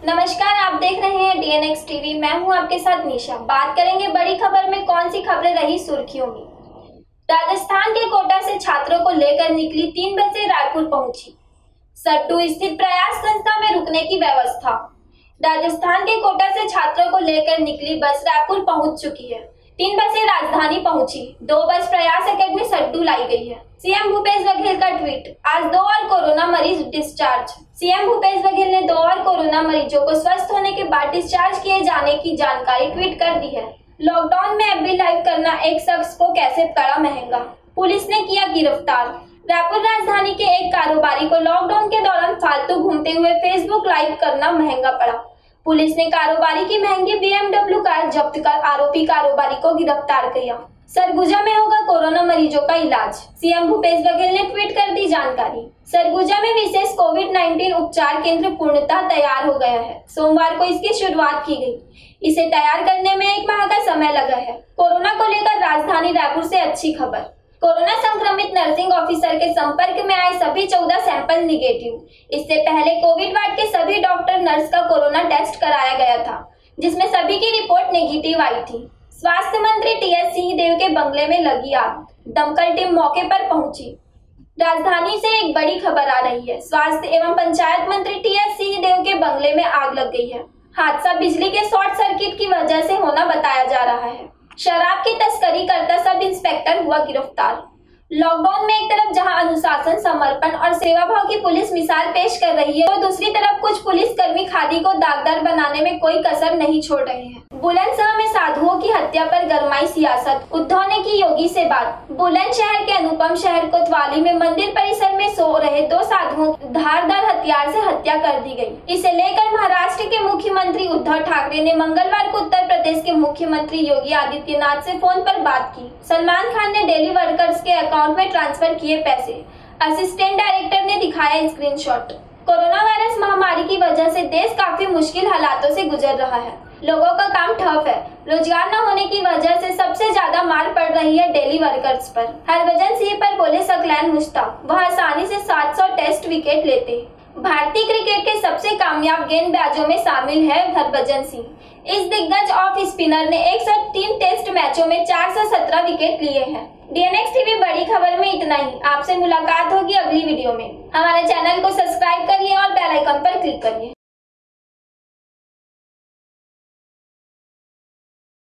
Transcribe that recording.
नमस्कार, आप देख रहे हैं डीएनएक्स टीवी। मैं हूं आपके साथ निशा। बात करेंगे बड़ी खबर में कौन सी खबरें रही सुर्खियों में। राजस्थान के कोटा से छात्रों को लेकर निकली 3 बसें रायपुर पहुंची। सट्टू स्थित प्रयास संस्था में रुकने की व्यवस्था। राजस्थान के कोटा से छात्रों को लेकर निकली बस रायपुर पहुंच चुकी है। 3 बसें राजधानी पहुंची, 2 बस प्रयास एकेडमी सट्टू लाई गई है। सीएम भूपेश बघेल का ट्वीट, आज 2 और कोरोना मरीज डिस्चार्ज। सीएम भूपेश बघेल ने 2 और कोरोना मरीजों को स्वस्थ होने के बाद डिस्चार्ज किए जाने की जानकारी ट्वीट कर दी है। लॉकडाउन में एफबी लाइव करना एक शख्स को कैसे पड़ा महंगा, पुलिस ने किया गिरफ्तार। रायपुर राजधानी के एक कारोबारी को लॉकडाउन के दौरान फालतू घूमते हुए फेसबुक लाइव करना महंगा पड़ा। पुलिस ने कारोबारी की महंगी BMW कार जब्त कर आरोपी कारोबारी को गिरफ्तार किया। सरगुजा में होगा कोरोना मरीजों का इलाज, सीएम भूपेश बघेल ने ट्वीट कर दी जानकारी। सरगुजा में विशेष कोविड-19 उपचार केंद्र पूर्णतः तैयार हो गया है। सोमवार को इसकी शुरुआत की गई। इसे तैयार करने में 1 माह का समय लगा है। कोरोना को लेकर राजधानी रायपुर से अच्छी खबर। कोरोना संक्रमित नर्सिंग ऑफिसर के संपर्क में आए सभी 14 सैंपल निगेटिव। इससे पहले कोविड वार्ड के सभी डॉक्टर नर्स का कोरोना टेस्ट कराया गया था, जिसमें सभी की रिपोर्ट नेगेटिव आई थी। स्वास्थ्य मंत्री टीएस सिंहदेव के बंगले में लगी आग, दमकल टीम मौके पर पहुंची। राजधानी से एक बड़ी खबर आ रही है। स्वास्थ्य एवं पंचायत मंत्री टीएस सिंहदेव के बंगले में आग लग गई है। हादसा बिजली के शॉर्ट सर्किट की वजह से होना बताया जा रहा है। शराब की तस्करी करता सब इंस्पेक्टर हुआ गिरफ्तार। लॉकडाउन में एक तरफ जहां अनुशासन, समर्पण और सेवा भाव की पुलिस मिसाल पेश कर रही है, तो दूसरी तरफ कुछ पुलिस कर्मी खादी को दागदार बनाने में कोई कसर नहीं छोड़ रहे हैं। बुलंदशहर में साधुओं की हत्या पर गरमाई सियासत, उद्धव ने की योगी से बात। बुलंदशहर के अनुपम शहर कोतवाली में मंदिर परिसर में सो रहे 2 साधुओं की धारदार हथियार से हत्या कर दी गई। इसे लेकर महाराष्ट्र के मुख्यमंत्री उद्धव ठाकरे ने मंगलवार को उत्तर प्रदेश के मुख्यमंत्री योगी आदित्यनाथ से फोन पर बात की। सलमान खान ने डेली वर्कर्स के अकाउंट में ट्रांसफर किए पैसे, असिस्टेंट डायरेक्टर ने दिखाया स्क्रीनशॉट। कोरोना वायरस महामारी की वजह से देश काफी मुश्किल हालातों से गुजर रहा है। लोगों का काम ठप है। रोजगार न होने की वजह से सबसे ज्यादा मार पड़ रही है डेली वर्कर्स पर। हरभजन सिंह पर बोले सकलैन मुश्ताक, वह आसानी से 700 टेस्ट विकेट लेते। भारतीय क्रिकेट के सबसे कामयाब गेंदबाजों में शामिल है हरभजन सिंह। इस दिग्गज ऑफ स्पिनर ने 103 टेस्ट मैचों में 417 विकेट लिए हैं। डीएनएक्स टीवी बड़ी खबर में इतना ही। आपसे मुलाकात होगी अगली वीडियो में। हमारे चैनल को सब्सक्राइब करिए और बेल आइकन पर क्लिक करिए।